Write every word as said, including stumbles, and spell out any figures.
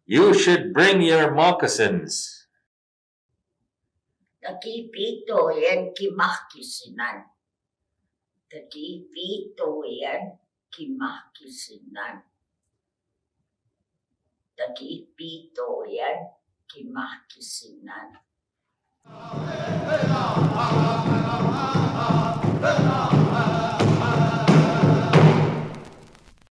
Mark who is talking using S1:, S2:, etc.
S1: You should bring your moccasins.
S2: Nakipito yan kimakisinan. Nakipito yan kimakisinan. Nakipito yan kimakisinan.